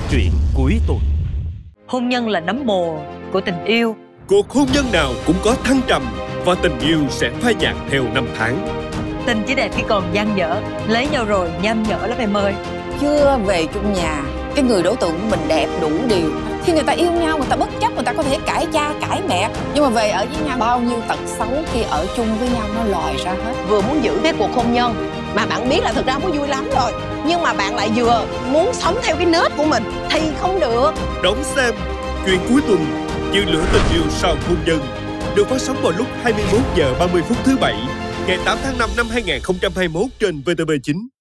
chuyện cuối tuần. Hôn nhân là nấm mồ của tình yêu. Cuộc hôn nhân nào cũng có thăng trầm và tình yêu sẽ phai nhạt theo năm tháng. Tình chỉ đẹp khi còn dang dở, lấy nhau rồi nham nhở lắm em ơi. Chưa về chung nhà, cái người đối tượng của mình đẹp đủ điều. Khi người ta yêu nhau, người ta bất chấp, người ta có thể cãi cha, cãi mẹ. Nhưng mà về ở với nhau, bao nhiêu tật xấu khi ở chung với nhau nó lòi ra hết. Vừa muốn giữ cái cuộc hôn nhân mà bạn biết là thực ra không có vui lắm rồi, nhưng mà bạn lại vừa muốn sống theo cái nết của mình thì không được. Đón xem Chuyện cuối tuần, Như lửa tình yêu sau hôn nhân, được phát sóng vào lúc 21 giờ 30 phút thứ Bảy, ngày 8 tháng 5 năm 2021 trên VTV9.